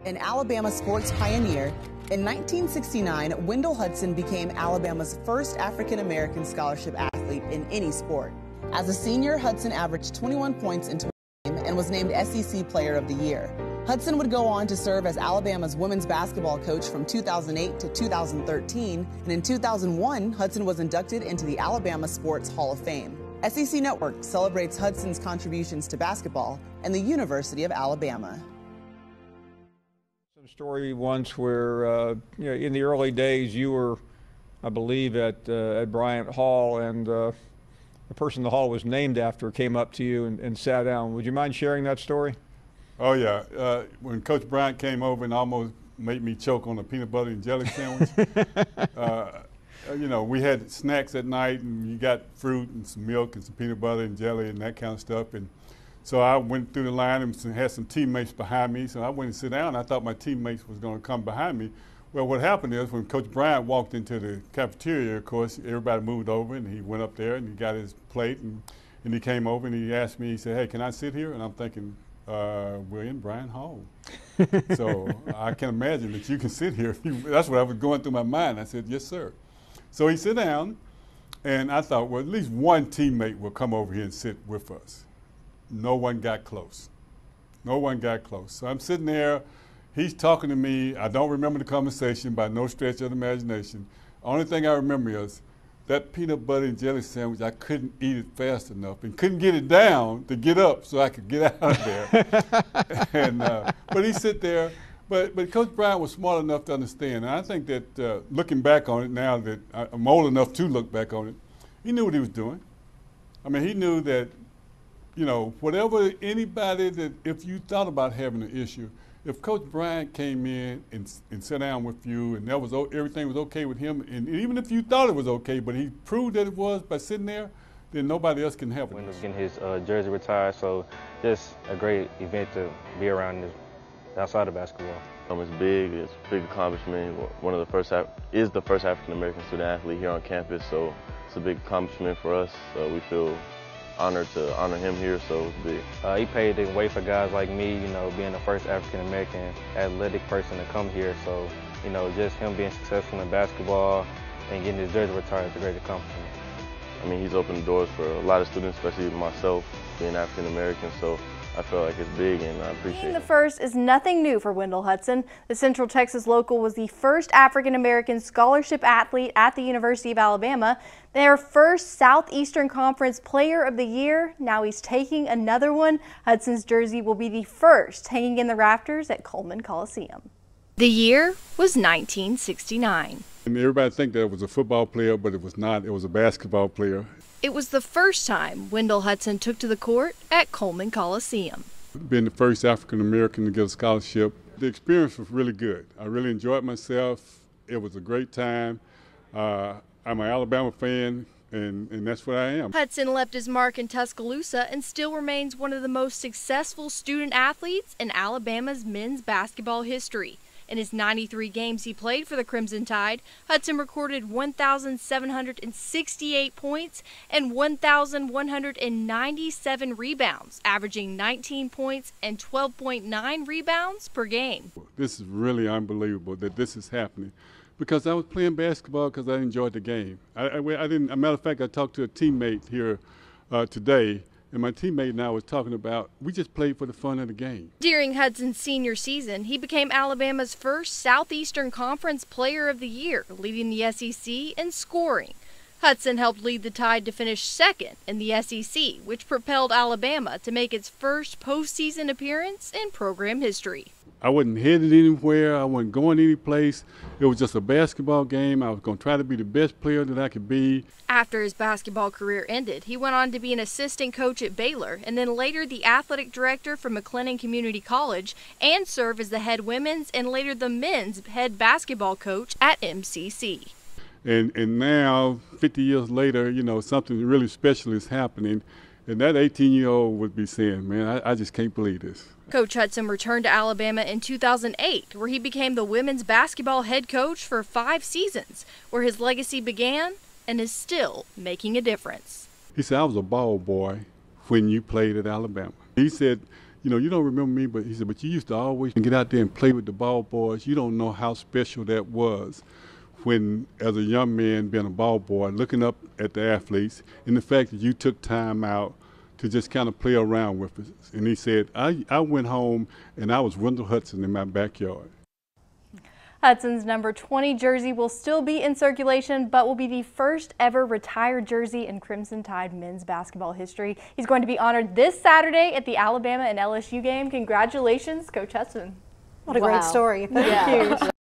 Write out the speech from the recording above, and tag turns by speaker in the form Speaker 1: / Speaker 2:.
Speaker 1: An Alabama sports pioneer, in 1969, Wendell Hudson became Alabama's first African-American scholarship athlete in any sport. As a senior, Hudson averaged 21 points in 20 games and was named SEC Player of the Year. Hudson would go on to serve as Alabama's women's basketball coach from 2008 to 2013, and in 2001, Hudson was inducted into the Alabama Sports Hall of Fame. SEC Network celebrates Hudson's contributions to basketball and the University of Alabama.
Speaker 2: Story once where in the early days you were, I believe, at Bryant Hall, and the person the hall was named after came up to you and sat down. Would you mind sharing that story?
Speaker 3: Oh yeah, when Coach Bryant came over and almost made me choke on a peanut butter and jelly sandwich. We had snacks at night, and you got fruit and some milk and some peanut butter and jelly and that kind of stuff. And so I went through the line and had some teammates behind me. So I went and sit down. I thought my teammates was going to come behind me. Well, what happened is when Coach Bryant walked into the cafeteria, of course, everybody moved over, and he went up there and he got his plate, and he came over and he asked me, he said, "Hey, can I sit here?" And I'm thinking, William Bryant Hall. So I can imagine that you can sit here. That's what I was going through my mind. I said, "Yes, sir." So he sat down, and I thought, well, at least one teammate will come over here and sit with us. No one got close. No one got close. So I'm sitting there. He's talking to me. I don't remember the conversation by no stretch of the imagination. Only thing I remember is that peanut butter and jelly sandwich, I couldn't eat it fast enough and couldn't get it down to get up so I could get out of there. But he sit there. But Coach Bryant was smart enough to understand. And I think that looking back on it now that I'm old enough to look back on it, he knew what he was doing. I mean, he knew that, whatever anybody that, if you thought about having an issue, if Coach Bryant came in and sat down with you and everything was okay with him, and even if you thought it was okay, but he proved that it was by sitting there, then nobody else can have it.
Speaker 4: Wendell's getting his jersey retired, so just a great event to be around outside of basketball.
Speaker 5: It's big. It's a big accomplishment. One of the first is the first African-American student athlete here on campus, so it's a big accomplishment for us. So we feel honored to honor him here, so it's big.
Speaker 4: He paved the way for guys like me, being the first African-American athletic person to come here. So, just him being successful in basketball and getting his jersey retired is a great accomplishment.
Speaker 5: I mean, he's opened the doors for a lot of students, especially myself, being African-American, so I feel like it's big, and I appreciate it.
Speaker 6: Being the first is nothing new for Wendell Hudson. The Central Texas local was the first African-American scholarship athlete at the University of Alabama, their first Southeastern Conference Player of the Year. Now he's taking another one. Hudson's jersey will be the first hanging in the rafters at Coleman Coliseum. The year was 1969.
Speaker 3: And everybody think that it was a football player, but it was not. It was a basketball player.
Speaker 6: It was the first time Wendell Hudson took to the court at Coleman Coliseum.
Speaker 3: Being the first African-American to get a scholarship, the experience was really good. I really enjoyed myself. It was a great time. I'm an Alabama fan, and that's what I am.
Speaker 6: Hudson left his mark in Tuscaloosa and still remains one of the most successful student athletes in Alabama's men's basketball history. In his 93 games he played for the Crimson Tide, Hudson recorded 1,768 points and 1,197 rebounds, averaging 19 points and 12.9 rebounds per game.
Speaker 3: This is really unbelievable that this is happening, because I was playing basketball because I enjoyed the game. I didn't. As a matter of fact, I talked to a teammate here today. And my teammate and I was talking about, we just played for the fun of the game.
Speaker 6: During Hudson's senior season, he became Alabama's first Southeastern Conference Player of the Year, leading the SEC in scoring. Hudson helped lead the Tide to finish second in the SEC, which propelled Alabama to make its first postseason appearance in program history.
Speaker 3: I wasn't headed anywhere. I wasn't going any place. It was just a basketball game. I was going to try to be the best player that I could be.
Speaker 6: After his basketball career ended, he went on to be an assistant coach at Baylor and then later the athletic director for McLennan Community College and serve as the head women's and later the men's head basketball coach at MCC.
Speaker 3: And now, 50 years later, something really special is happening. And that 18-year-old would be saying, man, I just can't believe this.
Speaker 6: Coach Hudson returned to Alabama in 2008, where he became the women's basketball head coach for 5 seasons, where his legacy began and is still making a difference.
Speaker 3: He said, I was a ball boy when you played at Alabama. He said, you know, you don't remember me, but he said, but you used to always get out there and play with the ball boys. You don't know how special that was when, as a young man, being a ball boy, looking up at the athletes, and the fact that you took time out to just kind of play around with us. And he said, I went home and I was Wendell Hudson in my backyard.
Speaker 6: Hudson's number 20 jersey will still be in circulation, but will be the first ever retired jersey in Crimson Tide men's basketball history. He's going to be honored this Saturday at the Alabama and LSU game. Congratulations, Coach Hudson.
Speaker 7: What a great story.
Speaker 6: Thank you.